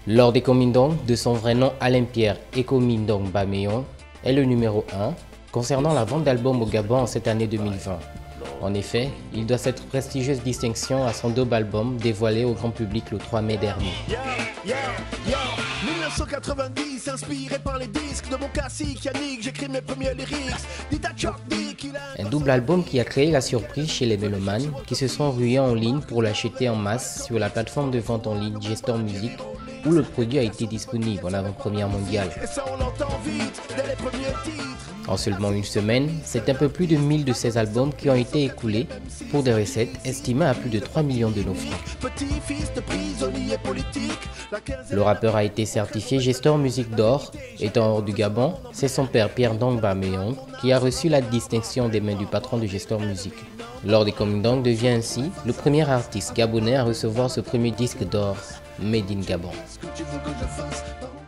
Lors des Komindong, de son vrai nom Alain Pierre Ekomindong Bameyon, est le numéro 1 concernant la vente d'albums au Gabon en cette année 2020. En effet, il doit cette prestigieuse distinction à son double album dévoilé au grand public le 3 mai dernier. 1990, inspiré par les disques de mon classique Yannick, j'écris mes premiers lyrics. Un double album qui a créé la surprise chez les mélomanes qui se sont rués en ligne pour l'acheter en masse sur la plateforme de vente en ligne Gestor Music, où le produit a été disponible en avant-première mondiale. En seulement une semaine, c'est un peu plus de 1000 de ces albums qui ont été écoulés pour des recettes estimées à plus de 3 millions de nos francs. Le rappeur a été certifié Gestor Music d'or. Étant hors du Gabon, c'est son père Pierre Ndong Bameyon qui a reçu la distinction des mains du patron de Gestor Music. Lors des Komindong devient ainsi le premier artiste gabonais à recevoir ce premier disque d'or Made in Gabon.